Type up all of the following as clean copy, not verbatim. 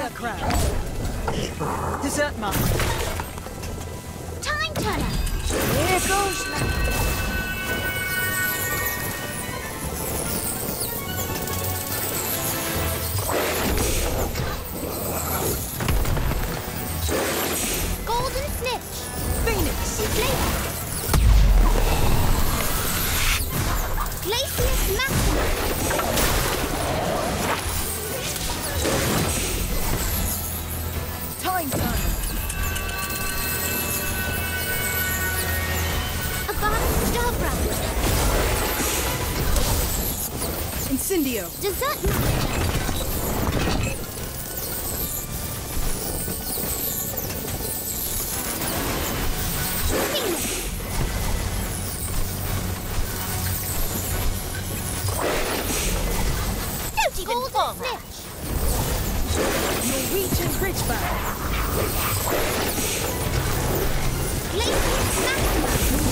Firecraft. Dessert master. Time turner. Here goes. Golden snitch. Phoenix. Glacius Maxima. Time turner. Avada Kedavra. Incendio. Dessert master. Phoenix. Don't even bother. Norwegian Ridgebound. Glacius Maxima.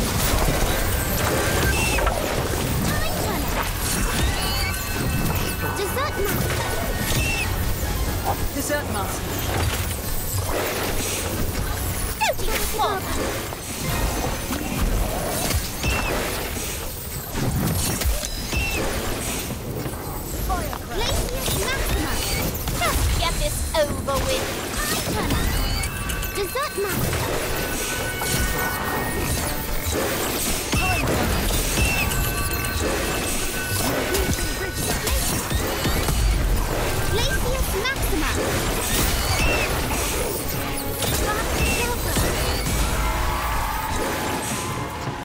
Time turner. Dessert master. Dessert master. Don't even bother. Firecraft. Glacius Maxima. Just get this over with. Time turner. Dessert master.